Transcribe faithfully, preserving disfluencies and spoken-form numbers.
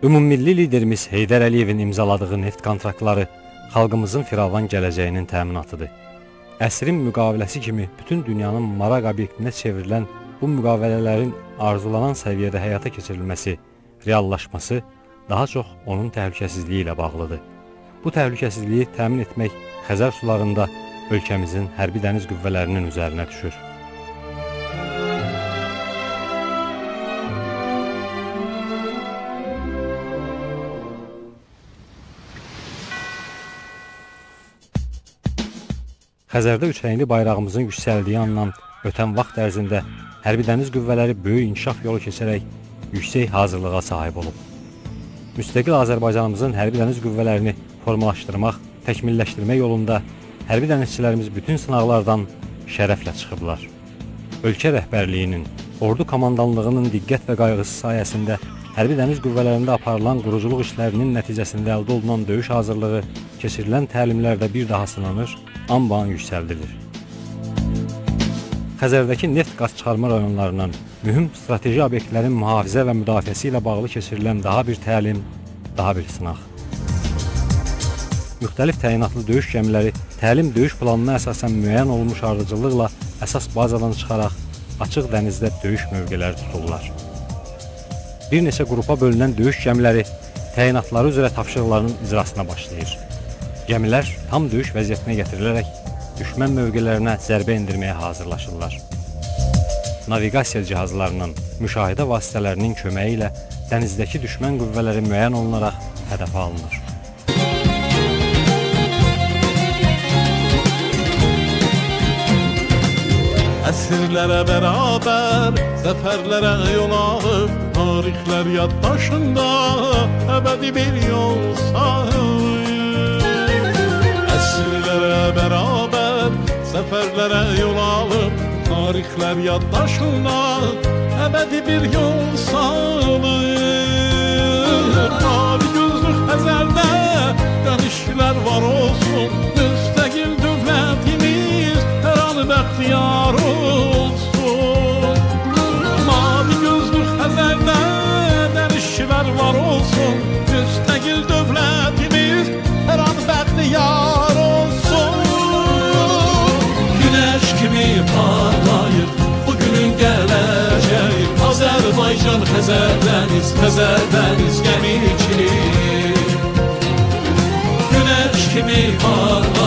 Ümummilli liderimiz Heydər Əliyevin imzaladığı neft kontraktları xalqımızın firavan gələcəyinin təminatıdır. Əsrin müqaviləsi kimi bütün dünyanın maraq obyektinə çevrilən bu müqavilələrin arzulanan səviyyədə həyata keçirilməsi, reallaşması daha çox onun təhlükəsizliyi ilə bağlıdır. Bu təhlükəsizliyi təmin etmək Xəzər sularında ölkəmizin hərbi dəniz qüvvələrinin üzərinə düşür. Xəzərdə üçrəngli bayrağımızın yüksəldiyi andan ötən vaxt ərzində hərbi dəniz qüvvələri böyük inkişaf yolu keçərək yüksək hazırlığa sahib olub. Müstəqil Azərbaycanımızın hərbi dəniz qüvvələrini formalaşdırmaq, təkmilləşdirmək yolunda hərbi dənizçilərimiz bütün sınaqlardan şərəflə çıxıblar. Ölkə rəhbərliyinin, ordu komandanlığının diqqət və qayğısı sayəsində hərbi dəniz qüvvələrində aparılan quruculuq işlərinin nəticəsində əldə olunan döyüş hazırlığı keçirilən təlimlərdə bir daha sınanır, anbaan yüksəldilir. Xəzərdəki neft qaz çıxarma rayonlarının mühüm strateji obyektlərin mühafizə və müdafiəsi ilə bağlı keçirilən daha bir təlim, daha bir sınaq. Müxtəlif təyinatlı döyüş gəmiləri təlim döyüş planına əsasən müəyyən olmuş ardıcıllıqla əsas bazadan çıxaraq açıq dənizdə döyüş mövqeləri tuturlar. Bir neçə qrupa bölünən döyüş gəmiləri təyinatları üzrə tapşırıqlarının icrasına başlayır. Gəmilər tam döyüş vəziyyətinə gətirilərək düşmən mövqələrinə zərbə endirməyə hazırlaşırlar. Naviqasiya cihazlarının, müşahidə vasitələrinin köməyi ilə dənizdəki düşmən qüvvələri müəyyən olunaraq hədəfə alınır. Əsrlərə bərabər, zəfərlərə yol alıb, tarixlər yaddaşında əbədi bir yol sahib. Əsrlərə bərabər, zəfərlərə yol alıb, tarixlər yaddaşında əbədi bir yol sahib. Mavi gözlü Xəzərdə dənişlər var olsun, müstəqil dövlətimiz hər an bəxtiyar olsun. Mavi gözlü Xəzərdə dənişlər var olsun, müstəqil dövlətimiz hər an bəxtiyar olsun. Güneş kimi parlayır bugünün gələcəyi, Azərbaycan Xəzər dəniz, Xəzər dəniz gəmiçilik. Güneş kimi parlayır